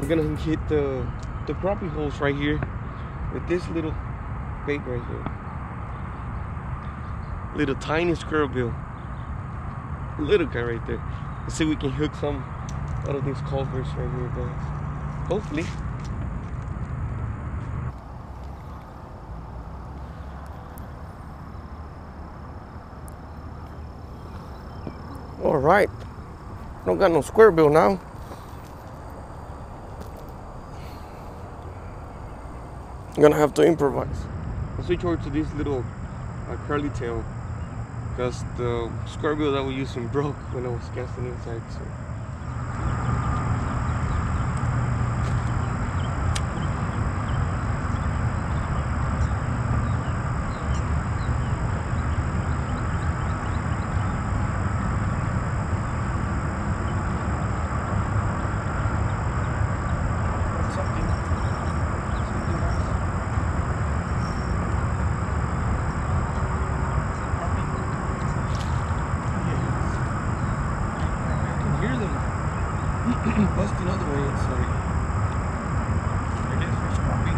gonna hit the crappie holes right here with this little bait right here. Little tiny squirrel bill. Little guy right there. Let's see if we can hook some out of these culverts right here, guys. Hopefully. All right. Don't got no square bill now. I'm gonna have to improvise. I'll switch over to this little curly tail because the square bill that we used broke when I was casting inside. So. Busting other way inside. It is for crappie.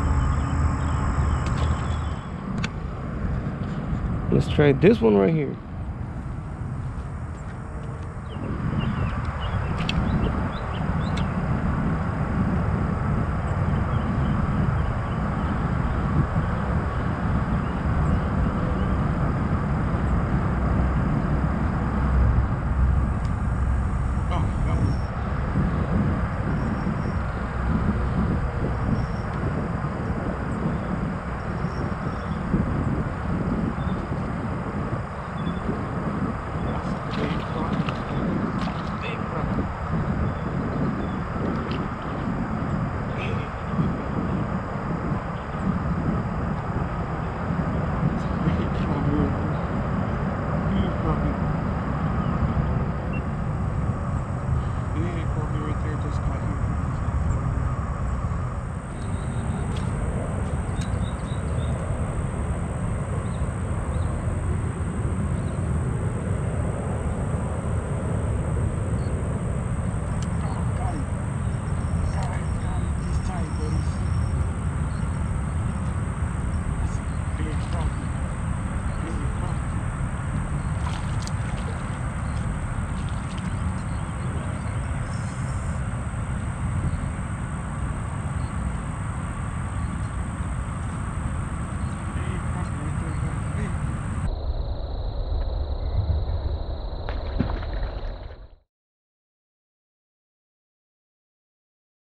Let's try this one right here.